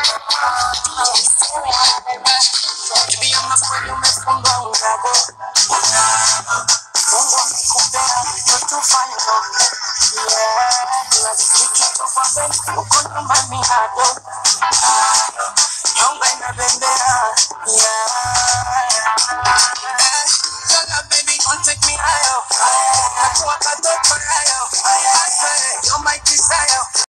Baby, I'm a friend, you me from down rago. Don't want me compare, you're too fine, though. Yeah, let's pick it up a bit. You couldn't mind me hard, though. Young guy, na bendera. Yeah. Baby, don't take me higher.